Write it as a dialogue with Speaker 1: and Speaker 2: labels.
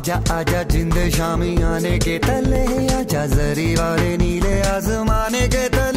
Speaker 1: आजा आजा जिंद शामी आने के तले, आजा जरी वाले नीले आजमाने के तले।